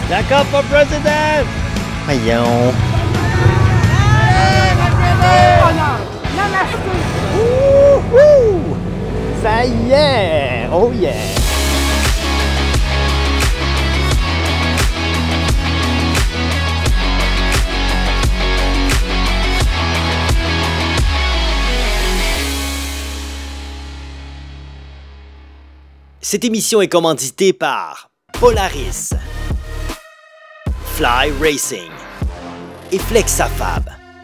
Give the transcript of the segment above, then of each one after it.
Jacob for president! Voyons. Wouhou! Ça y est! Oh yeah! Cette émission est commanditée par Polaris, Fly Racing et Flexafab.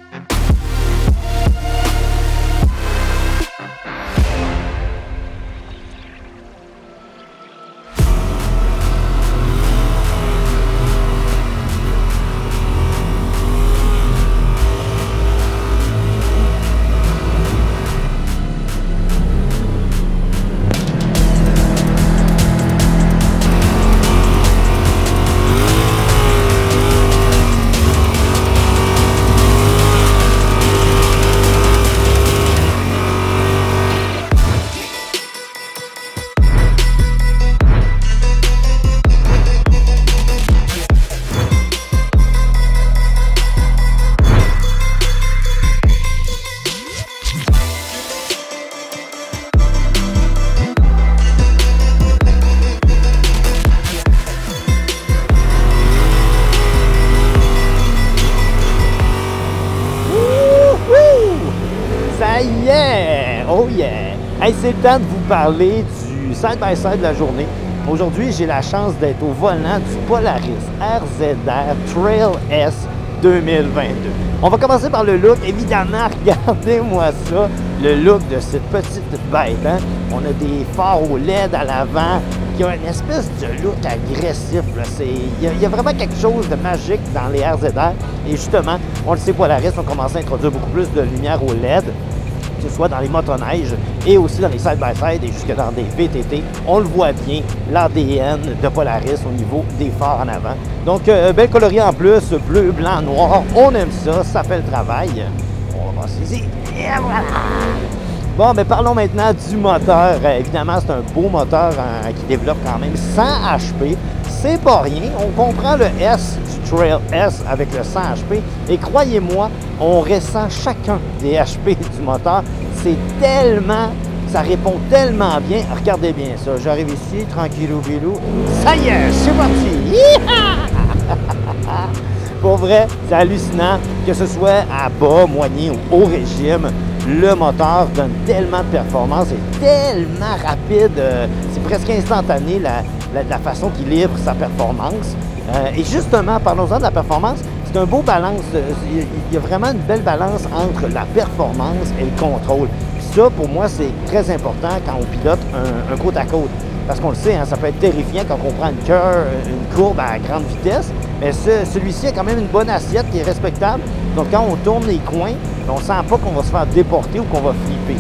Yeah! Oh yeah! Hey, c'est le temps de vous parler du side-by-side de la journée. Aujourd'hui, j'ai la chance d'être au volant du Polaris RZR Trail S 2022. On va commencer par le look. Évidemment, regardez-moi ça, le look de cette petite bête. Hein? On a des phares au LED à l'avant qui ont une espèce de look agressif. Il y a vraiment quelque chose de magique dans les RZR. Et justement, on le sait, Polaris ont commencé à introduire beaucoup plus de lumière au LED, que ce soit dans les motoneiges et aussi dans les side-by-side et jusque dans des VTT. On le voit bien, l'ADN de Polaris au niveau des phares en avant. Donc, bel coloris en plus, bleu, blanc, noir. On aime ça, ça fait le travail. On va passer ici. Et voilà! Bon, mais parlons maintenant du moteur. Évidemment, c'est un beau moteur qui développe quand même 100 HP. C'est pas rien. On comprend le S du Trail S avec le 100 HP. Et croyez-moi, on ressent chacun des HP du moteur. C'est tellement... Ça répond tellement bien. Regardez bien ça. J'arrive ici, tranquillou bilou. Ça y est, c'est parti! Pour vrai, c'est hallucinant. Que ce soit à bas, moyen ou haut régime, le moteur donne tellement de performance et tellement rapide. C'est presque instantané la façon qu'il livre sa performance. Et justement, parlons-en de la performance. C'est un beau balance. Il y a vraiment une belle balance entre la performance et le contrôle. Puis ça, pour moi, c'est très important quand on pilote un côte à côte. Parce qu'on le sait, hein, ça peut être terrifiant quand on prend une courbe à grande vitesse. Mais celui-ci a quand même une bonne assiette qui est respectable. Donc, quand on tourne les coins, on ne sent pas qu'on va se faire déporter ou qu'on va flipper.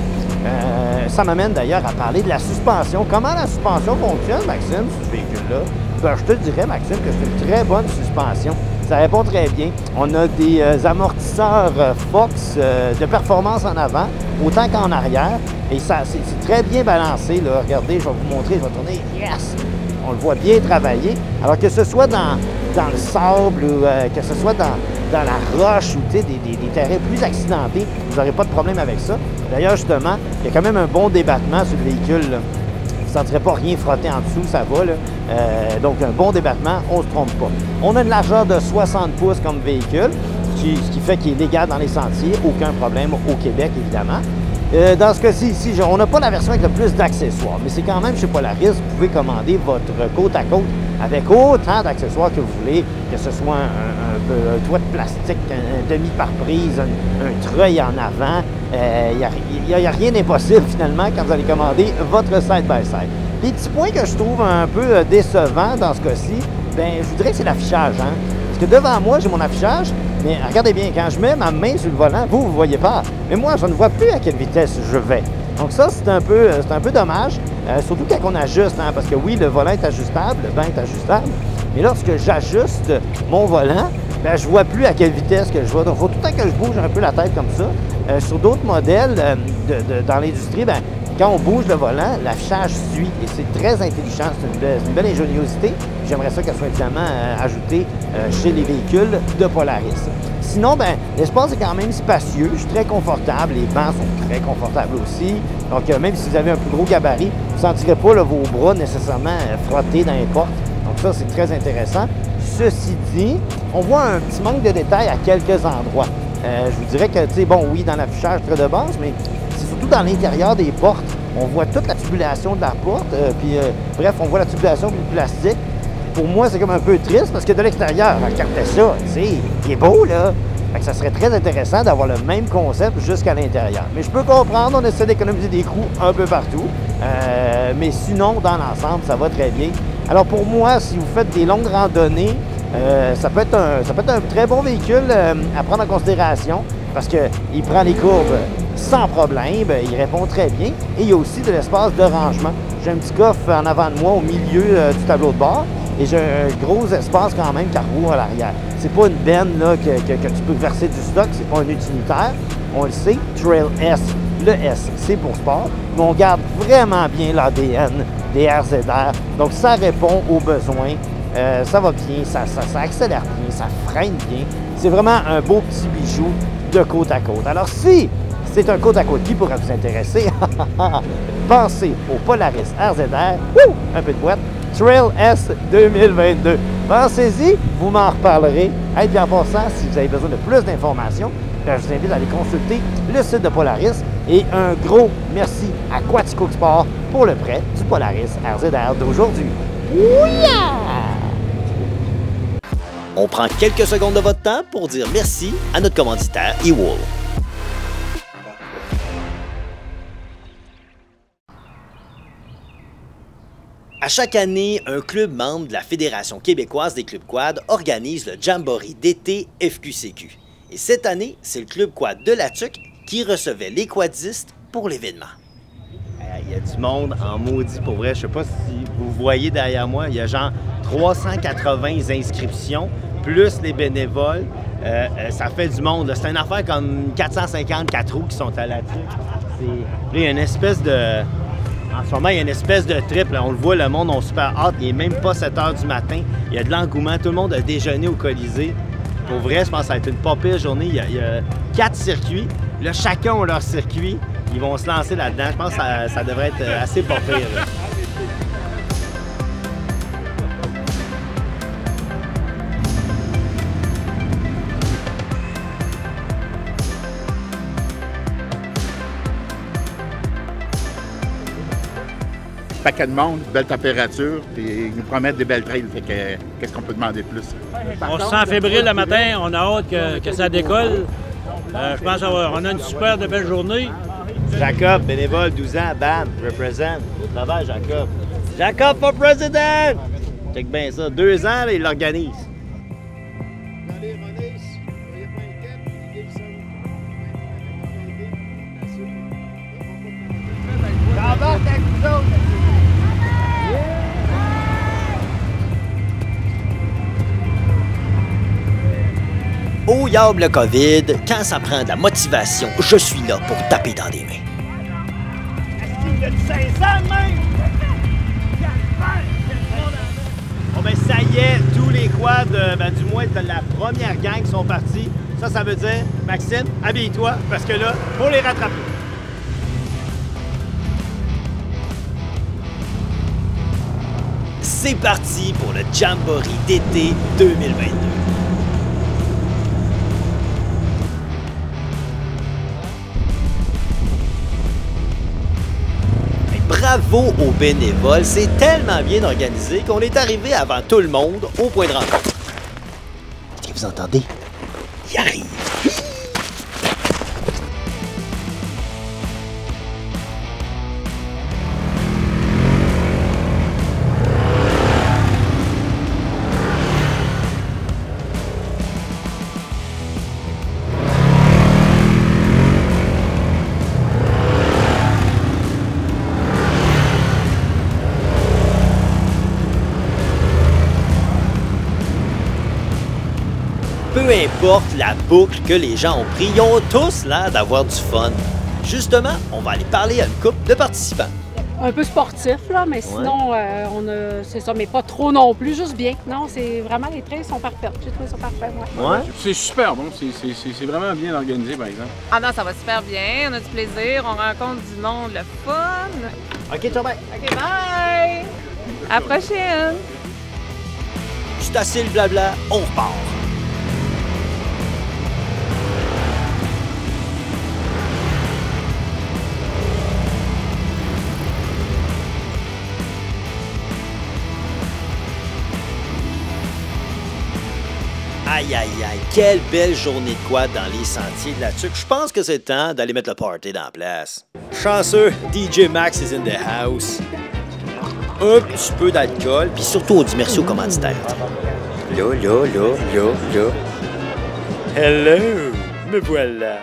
Ça m'amène d'ailleurs à parler de la suspension. Comment la suspension fonctionne, Maxime, sur ce véhicule-là? Ben, je te dirais, Maxime, que c'est une très bonne suspension. Ça répond très bien. On a des amortisseurs Fox de performance en avant, autant qu'en arrière. Et ça, c'est très bien balancé, là. Regardez, je vais vous montrer, je vais tourner. Yes! On le voit bien travailler. Alors que ce soit dans le sable ou que ce soit dans la roche ou des terrains plus accidentés, vous n'aurez pas de problème avec ça. D'ailleurs, justement, il y a quand même un bon débattement sur le véhicule, là. Vous ne sentirez pas rien frotter en dessous, ça va, là. Donc, un bon débattement, on ne se trompe pas. On a une largeur de 60 pouces comme véhicule, ce qui fait qu'il est légal dans les sentiers. Aucun problème au Québec, évidemment. Dans ce cas-ci, ici, on n'a pas la version avec le plus d'accessoires, mais c'est quand même chez Polaris, vous pouvez commander votre côte à côte avec autant d'accessoires que vous voulez, que ce soit un toit de plastique, un demi-pare-brise, un treuil en avant. Il n'y a rien d'impossible, finalement, quand vous allez commander votre side-by-side. Les petits points que je trouve un peu décevants dans ce cas-ci, bien, je vous dirais que c'est l'affichage, hein? Parce que devant moi, j'ai mon affichage, mais regardez bien, quand je mets ma main sur le volant, vous ne voyez pas. Mais moi, je ne vois plus à quelle vitesse je vais. Donc ça, c'est un peu dommage, surtout quand on ajuste, hein, parce que oui, le volant est ajustable, le banc est ajustable, mais lorsque j'ajuste mon volant, ben, je ne vois plus à quelle vitesse que je vais. Donc, il faut tout le temps que je bouge un peu la tête comme ça. Sur d'autres modèles dans l'industrie, ben, quand on bouge le volant, l'affichage suit et c'est très intelligent. C'est une belle ingéniosité. J'aimerais ça qu'elle soit évidemment ajoutée chez les véhicules de Polaris. Sinon, ben, l'espace est quand même spacieux. Je suis très confortable. Les bancs sont très confortables aussi. Donc, même si vous avez un plus gros gabarit, vous ne sentirez pas là, vos bras nécessairement frottés dans les portes. Donc, ça, c'est très intéressant. Ceci dit, on voit un petit manque de détails à quelques endroits. Je vous dirais que, tu sais, bon, oui, dans l'affichage très de base, mais c'est surtout dans l'intérieur des portes. On voit toute la tubulation de la porte, bref, on voit la tubulation du plastique. Pour moi, c'est comme un peu triste parce que de l'extérieur, regardez ça, tu sais, il est beau, là. Fait que ça serait très intéressant d'avoir le même concept jusqu'à l'intérieur. Mais je peux comprendre, on essaie d'économiser des coûts un peu partout. Mais sinon, dans l'ensemble, ça va très bien. Alors pour moi, si vous faites des longues randonnées, ça peut être un très bon véhicule à prendre en considération parce qu'il prend les courbes sans problème, il répond très bien et il y a aussi de l'espace de rangement. J'ai un petit coffre en avant de moi au milieu du tableau de bord et j'ai un gros espace quand même carreau à l'arrière. C'est pas une benne là, que tu peux verser du stock, c'est pas un utilitaire, on le sait, Trail S. Le S, c'est pour sport, mais on garde vraiment bien l'ADN des RZR. Donc, ça répond aux besoins. Ça va bien, ça accélère bien, ça freine bien. C'est vraiment un beau petit bijou de côte à côte. Alors, si c'est un côte à côte qui pourrait vous intéresser, pensez au Polaris RZR, un peu de boîte, Trail S 2022. Pensez-y, vous m'en reparlerez. Et puis en passant, si vous avez besoin de plus d'informations, je vous invite à aller consulter le site de Polaris. Et un gros merci à Quaticook Sport pour le prêt du Polaris RZR d'aujourd'hui. On prend quelques secondes de votre temps pour dire merci à notre commanditaire eWall. À chaque année, un club membre de la Fédération québécoise des clubs quad organise le Jamboree d'été FQCQ. Et cette année, c'est le club quad de la Tuque qui recevait les quadistes pour l'événement. Il y a du monde en maudit pour vrai. Je sais pas si vous voyez derrière moi, il y a genre 380 inscriptions, plus les bénévoles. Ça fait du monde. C'est une affaire comme 454 roues qui sont à la Tuque. Il y a une espèce de... En ce moment, il y a une espèce de trip. Là. On le voit, le monde a super hâte. Il n'est même pas 7 h du matin. Il y a de l'engouement. Tout le monde a déjeuné au Colisée. Pour vrai, je pense que ça va être une pas pire journée. Il y a 4 circuits. Là, chacun a leur circuit. Ils vont se lancer là-dedans. Je pense que ça devrait être assez pas pire. Là. Paquet de monde, belle température, puis ils nous promettent des belles trails. Fait que qu'est-ce qu'on peut demander de plus? On se sent fébrile le matin, on a hâte que ça décolle. Je pense qu'on a une super de belle journée. Jacob, bénévole, 12 ans, bam, represent. Travail, Jacob. Jacob for president! Check bien ça. 2 ans, là, il l'organise. Au diable le COVID, quand ça prend de la motivation, je suis là pour taper dans des mains. Bon ben ça y est, tous les quads, du moins de la première gang sont partis. Ça veut dire, Maxime, habille-toi, parce que là, faut les rattraper. C'est parti pour le Jamboree d'été 2022. Bravo aux bénévoles, c'est tellement bien organisé qu'on est arrivé avant tout le monde au point de rencontre. Est-ce que vous entendez? Il arrive! Peu importe la boucle que les gens ont pris, ils ont tous l'air d'avoir du fun. Justement, on va aller parler à une couple de participants. Un peu sportif, là, mais sinon, c'est ça, mais pas trop non plus, juste bien. Non, c'est vraiment, les trails sont parfaits. J'ai trouvé ça parfait, moi. Ouais? C'est super bon, c'est vraiment bien organisé, par exemple. Ah non, ça va super bien, on a du plaisir, on rencontre du monde, le fun. OK, ciao, bye. OK, bye! À la prochaine! C'est assez le blabla, on repart. Aïe, aïe, aïe, quelle belle journée de quad dans les sentiers de la Tuque. Je pense que c'est le temps d'aller mettre le party dans la place. Chanceux, DJ Max is in the house. Un petit peu d'alcool, puis surtout on dit merci aux commanditaires. Là. Hello, me voilà.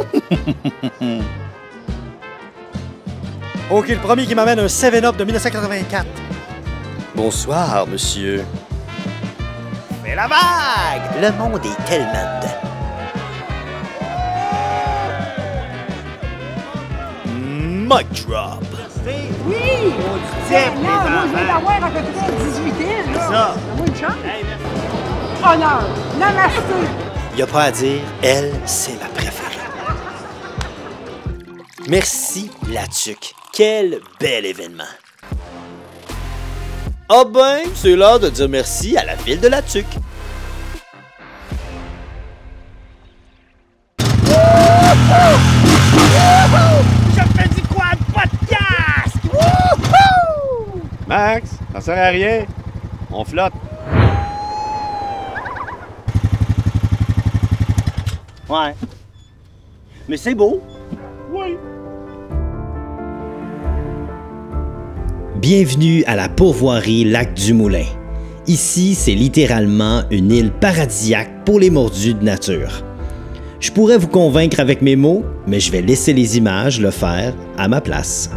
OK, le premier qui m'amène un 7-Up de 1984. Bonsoir, monsieur. Mais la vague! Le monde est tellement dedans. Mic drop. Oui! Là, moi, je viens d'avoir à peu près 18 ans, là. Ça. Donne-moi une chance. Honneur. Namasté. Y a pas à dire, elle, c'est ma préférée. Merci, la Tuque. Quel bel événement. Ah ben, c'est l'heure de dire merci à la ville de la Tuque. Je fais du quad podcast! Max, ça sert à rien. On flotte. Ouais. Mais c'est beau. Oui. Bienvenue à la pourvoirie Lac du Moulin. Ici, c'est littéralement une île paradisiaque pour les mordus de nature. Je pourrais vous convaincre avec mes mots, mais je vais laisser les images le faire à ma place.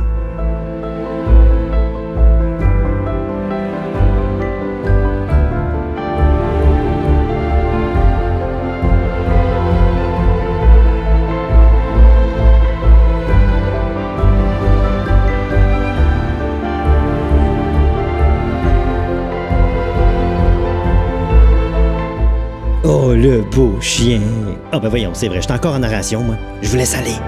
Oh, le beau chien! Ah ben voyons, c'est vrai, j'étais encore en narration, moi. Je vous laisse aller.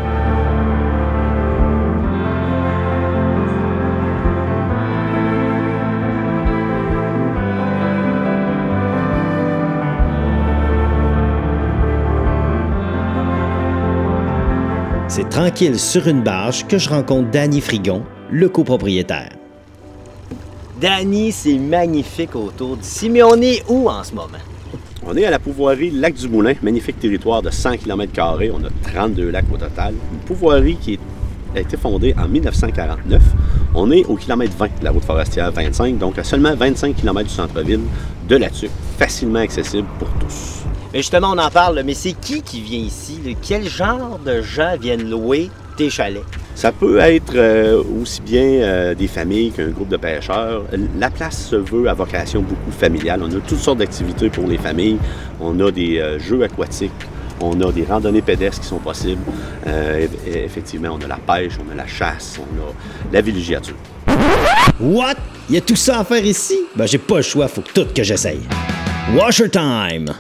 C'est tranquille sur une barge que je rencontre Danny Frigon, le copropriétaire. Danny, c'est magnifique autour d'ici, mais on est où en ce moment? On est à la pourvoirie Lac du Moulin, magnifique territoire de 100 km². On a 32 lacs au total. Une pourvoirie qui a été fondée en 1949. On est au kilomètre 20 de la route forestière 25, donc à seulement 25 km du centre-ville de La Tuque, facilement accessible pour tous. Mais justement, on en parle, mais c'est qui vient ici? Quel genre de gens viennent louer tes chalets? Ça peut être aussi bien des familles qu'un groupe de pêcheurs. La place se veut à vocation beaucoup familiale. On a toutes sortes d'activités pour les familles. On a des jeux aquatiques. On a des randonnées pédestres qui sont possibles. Effectivement, on a la pêche, on a la chasse, on a la villégiature. What? Il y a tout ça à faire ici? Ben, j'ai pas le choix, faut tout que j'essaye. Washer time!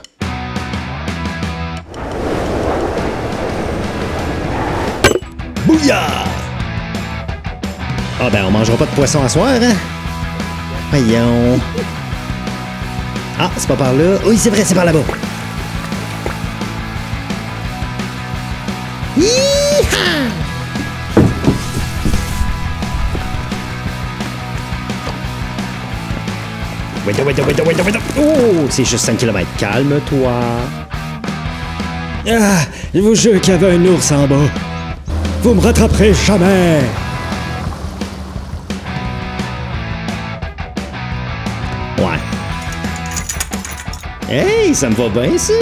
Bouillard! Ah ben, on mangera pas de poisson à soir, hein? Voyons. Ah, c'est pas par là. Oui, c'est vrai, c'est par là-bas. Hi-ha! Wait. Oh, c'est juste 5 km. Calme-toi. Ah, je vous jure qu'il y avait un ours en bas. Vous me rattraperez jamais! Ouais. Hey, ça me va bien, ça!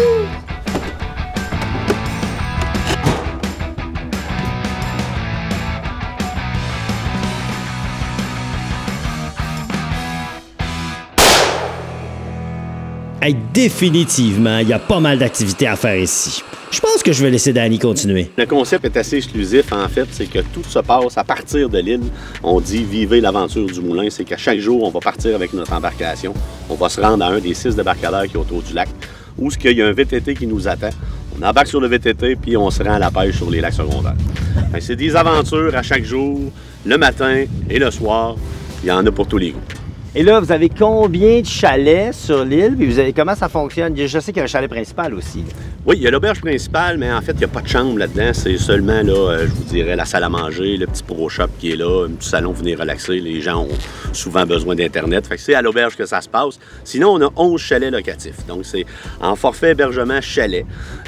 Hey, définitivement, il y a pas mal d'activités à faire ici. Je pense que je vais laisser Danny continuer. Le concept est assez exclusif, en fait, c'est que tout se passe à partir de l'île. On dit « Vivez l'aventure du moulin », c'est qu'à chaque jour, on va partir avec notre embarcation. On va se rendre à un des 6 débarcadères qui est autour du lac, où il y a un VTT qui nous attend. On embarque sur le VTT, puis on se rend à la pêche sur les lacs secondaires. C'est des aventures à chaque jour, le matin et le soir. Il y en a pour tous les goûts. Et là, vous avez combien de chalets sur l'île? Puis comment ça fonctionne? Je sais qu'il y a un chalet principal aussi. Là. Oui, il y a l'auberge principale, mais en fait, il n'y a pas de chambre là-dedans. C'est seulement, là, je vous dirais, la salle à manger, le petit pro shop qui est là, un petit salon pour venir relaxer. Les gens ont souvent besoin d'Internet. Fait que c'est à l'auberge que ça se passe. Sinon, on a 11 chalets locatifs. Donc, c'est en forfait hébergement chalet.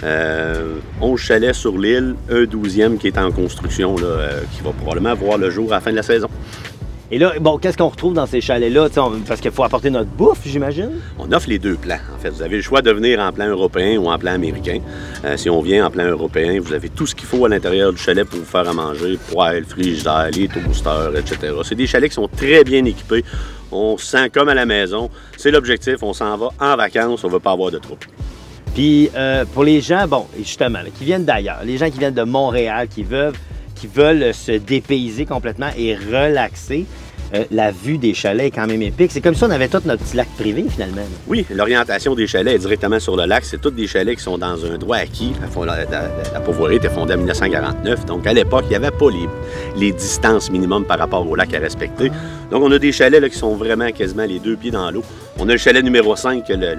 11 chalets sur l'île, un 12e qui est en construction, là, qui va probablement voir le jour à la fin de la saison. Et là, bon, qu'est-ce qu'on retrouve dans ces chalets-là? Parce qu'il faut apporter notre bouffe, j'imagine? On offre les deux plans. En fait, vous avez le choix de venir en plan européen ou en plan américain. Si on vient en plan européen, vous avez tout ce qu'il faut à l'intérieur du chalet pour vous faire à manger, poêle, frigidaire, les toasters, etc. C'est des chalets qui sont très bien équipés. On se sent comme à la maison. C'est l'objectif. On s'en va en vacances. On ne veut pas avoir de troubles. Puis, pour les gens, bon, justement, là, qui viennent d'ailleurs, les gens qui viennent de Montréal, qui veulent se dépayser complètement et relaxer, la vue des chalets est quand même épique. C'est comme si on avait tout notre petit lac privé, finalement. Oui, l'orientation des chalets est directement sur le lac. C'est tous des chalets qui sont dans un droit acquis. La Pauvoirie était fondée en 1949. Donc, à l'époque, il n'y avait pas les distances minimum par rapport au lac à respecter. Donc, on a des chalets là, qui sont vraiment quasiment les 2 pieds dans l'eau. On a le chalet numéro 5, la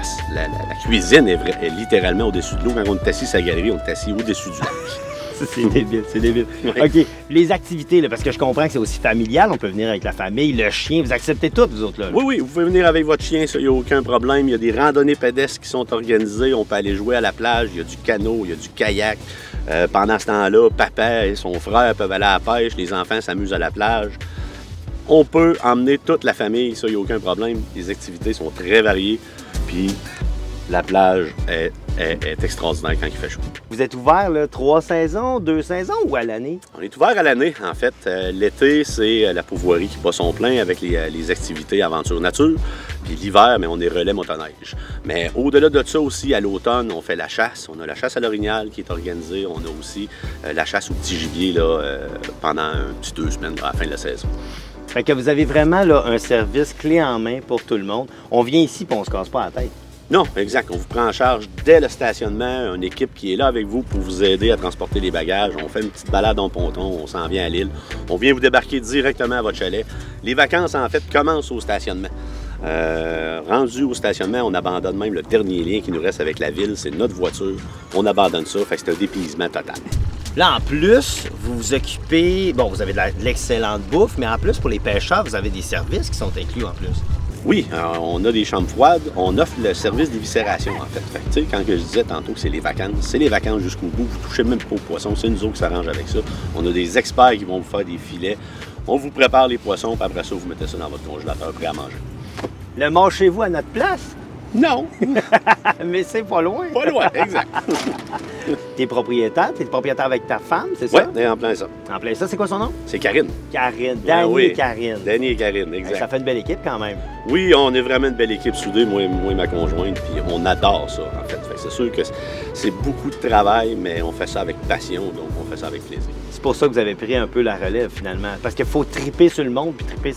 cuisine est littéralement au-dessus de l'eau. Quand on est assis sur la galerie, on est assis au-dessus du lac. C'est débile, c'est débile. Oui. OK, les activités, là, parce que je comprends que c'est aussi familial, on peut venir avec la famille, le chien, vous acceptez tout, vous autres, là? Oui, oui, vous pouvez venir avec votre chien, ça, il n'y a aucun problème. Il y a des randonnées pédestres qui sont organisées, on peut aller jouer à la plage, il y a du canot, il y a du kayak. Pendant ce temps-là, papa et son frère peuvent aller à la pêche, les enfants s'amusent à la plage. On peut emmener toute la famille, ça, il n'y a aucun problème. Les activités sont très variées, puis la plage est extraordinaire quand il fait chaud. Vous êtes ouvert là, 3 saisons, 2 saisons ou à l'année? On est ouvert à l'année, en fait. L'été, c'est la Pauvoirie qui bat son plein avec les activités aventure nature. Puis l'hiver, mais on est relais motoneige. Mais au-delà de ça aussi, à l'automne, on fait la chasse. On a la chasse à l'orignal qui est organisée. On a aussi la chasse au petit gibier là, pendant un petit 2 semaines à la fin de la saison. Fait que vous avez vraiment là, un service clé en main pour tout le monde. On vient ici et on se casse pas la tête. Non, exact. On vous prend en charge dès le stationnement, une équipe qui est là avec vous pour vous aider à transporter les bagages. On fait une petite balade en ponton, on s'en vient à l'île. On vient vous débarquer directement à votre chalet. Les vacances, en fait, commencent au stationnement. Rendu au stationnement, on abandonne même le dernier lien qui nous reste avec la ville, c'est notre voiture. On abandonne ça, fait que c'est un dépaysement total. Là, en plus, vous vous occupez, bon, vous avez de l'excellente bouffe, mais en plus, pour les pêcheurs, vous avez des services qui sont inclus en plus. Oui, on a des chambres froides, on offre le service d'éviscération en fait. Fait que, tu sais, quand je disais tantôt que c'est les vacances jusqu'au bout, vous touchez même pas aux poissons, c'est nous autres qui s'arrangent avec ça. On a des experts qui vont vous faire des filets, on vous prépare les poissons, puis après ça, vous mettez ça dans votre congélateur prêt à manger. Le mangez-vous à notre place? Non! Mais c'est pas loin. Pas loin, exact. T'es propriétaire avec ta femme, c'est ça? Oui, en plein ça. En plein ça, c'est quoi son nom? C'est Karine. Karine, Danny oui. et Karine. Danny et Karine, exact. Ça fait une belle équipe quand même. Oui, on est vraiment une belle équipe soudée, moi et ma conjointe, puis on adore ça en fait. C'est sûr que c'est beaucoup de travail, mais on fait ça avec passion, donc on fait ça avec plaisir. C'est pour ça que vous avez pris un peu la relève finalement, parce qu'il faut triper sur le monde puis triper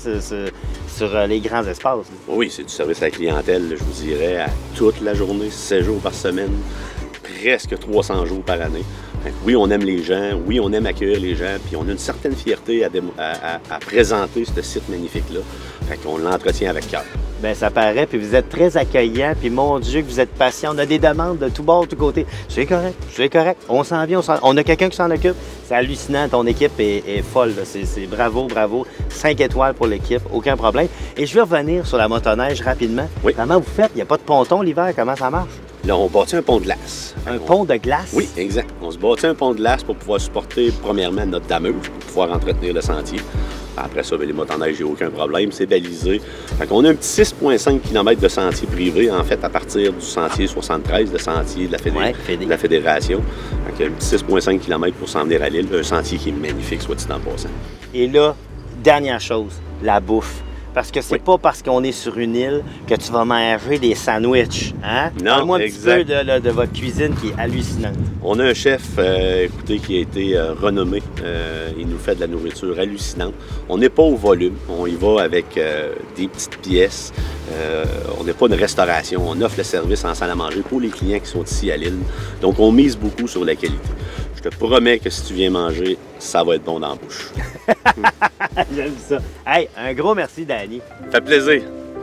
sur les grands espaces. Là. Oui, c'est du service à la clientèle, je vous dirais, à toute la journée, 7 jours par semaine, presque 300 jours par année. Oui, on aime les gens, oui, on aime accueillir les gens, puis on a une certaine fierté à présenter ce site magnifique-là. Fait qu'on l'entretient avec cœur. Bien, ça paraît, puis vous êtes très accueillant, puis mon Dieu, que vous êtes patient. On a des demandes de tous bords, de tous côtés. C'est correct. On s'en vient, on a quelqu'un qui s'en occupe. C'est hallucinant, ton équipe est folle. C'est bravo. 5 étoiles pour l'équipe, aucun problème. Et je vais revenir sur la motoneige rapidement. Oui. Comment vous faites? Il n'y a pas de ponton l'hiver, comment ça marche? Là, on bâtit un pont de glace. Pont de glace? Oui, exact. On se bâtit un pont de glace pour pouvoir supporter, premièrement, notre dameuse, pour pouvoir entretenir le sentier. Après ça, les motoneiges, il n'y a aucun problème, c'est balisé. Fait qu'on a un petit 6,5 km de sentier privé, en fait, à partir du sentier 73, le sentier de la Fédération. Fait un petit 6,5 km pour s'en venir à l'île, un sentier qui est magnifique, soit dit en passant. Et là, dernière chose, la bouffe. Parce que c'est pas parce qu'on est sur une île que tu vas manger des sandwichs. Hein? Non, Parle-moi un petit peu de votre cuisine qui est hallucinante. On a un chef, écoutez, qui a été renommé. Il nous fait de la nourriture hallucinante. On n'est pas au volume. On y va avec des petites pièces. On n'est pas une restauration. On offre le service en salle à manger pour les clients qui sont ici à l'île. Donc, on mise beaucoup sur la qualité. Je te promets que si tu viens manger, ça va être bon dans la bouche. J'aime ça. Hey, un gros merci, Danny. Ça fait plaisir.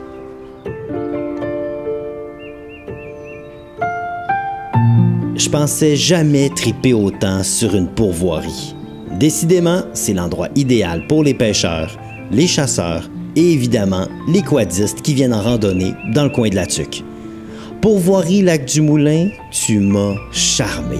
Je pensais jamais triper autant sur une pourvoirie. Décidément, c'est l'endroit idéal pour les pêcheurs, les chasseurs et évidemment les quadistes qui viennent en randonnée dans le coin de la Tuque. Pourvoirie Lac-du-Moulin, tu m'as charmé.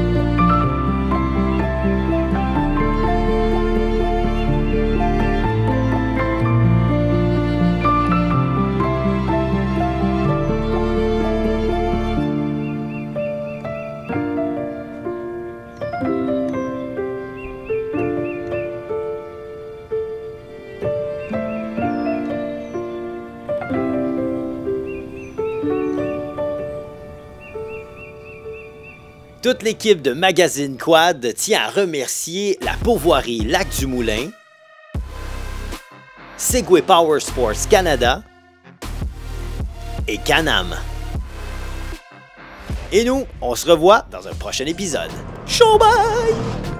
Toute l'équipe de Magazine Quad tient à remercier la pourvoirie Lac-du-Moulin, Segway Power Sports Canada et Can-Am. Et nous, on se revoit dans un prochain épisode. Ciao, bye!